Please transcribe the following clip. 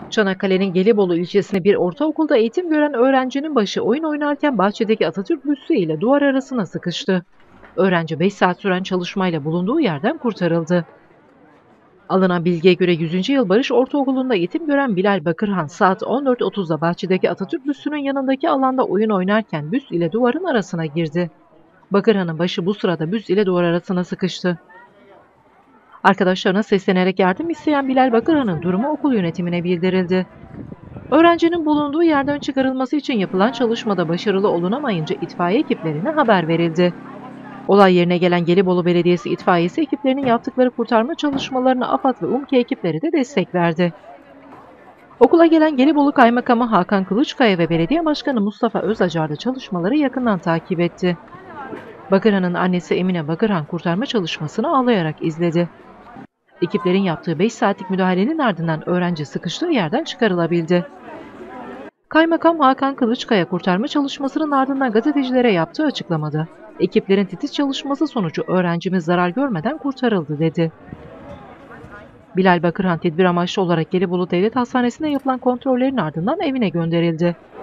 Çanakkale'nin Gelibolu ilçesinde bir ortaokulda eğitim gören öğrencinin başı oyun oynarken bahçedeki Atatürk büstü ile duvar arasına sıkıştı. Öğrenci 5 saat süren çalışmayla bulunduğu yerden kurtarıldı. Alınan bilgiye göre 100. Yıl Barış Ortaokulu'nda eğitim gören Bilal Bakırhan saat 14.30'da bahçedeki Atatürk büstünün yanındaki alanda oyun oynarken büst ile duvarın arasına girdi. Bakırhan'ın başı bu sırada büst ile duvar arasına sıkıştı. Arkadaşlarına seslenerek yardım isteyen Bilal Bakırhan'ın durumu okul yönetimine bildirildi. Öğrencinin bulunduğu yerden çıkarılması için yapılan çalışmada başarılı olunamayınca itfaiye ekiplerine haber verildi. Olay yerine gelen Gelibolu Belediyesi itfaiyesi ekiplerinin yaptıkları kurtarma çalışmalarına AFAD ve UMKE ekipleri de destek verdi. Okula gelen Gelibolu Kaymakamı Hakan Kılıçkaya ve Belediye Başkanı Mustafa Özacar da çalışmaları yakından takip etti. Bakırhan'ın annesi Emine Bakırhan kurtarma çalışmasını ağlayarak izledi. Ekiplerin yaptığı 5 saatlik müdahalenin ardından öğrenci sıkıştığı yerden çıkarılabildi. Kaymakam Hakan Kılıçkaya kurtarma çalışmasının ardından gazetecilere yaptığı açıklamada, ekiplerin titiz çalışması sonucu öğrencimiz zarar görmeden kurtarıldı dedi. Bilal Bakırhan tedbir amaçlı olarak Gelibolu Devlet Hastanesi'nde yapılan kontrollerin ardından evine gönderildi.